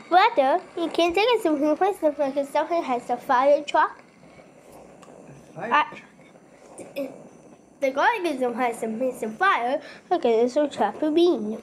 Brother, you can take us to a place like something has a fire truck. Fire. The organism has a piece of fire. Okay, there's a chopper bean.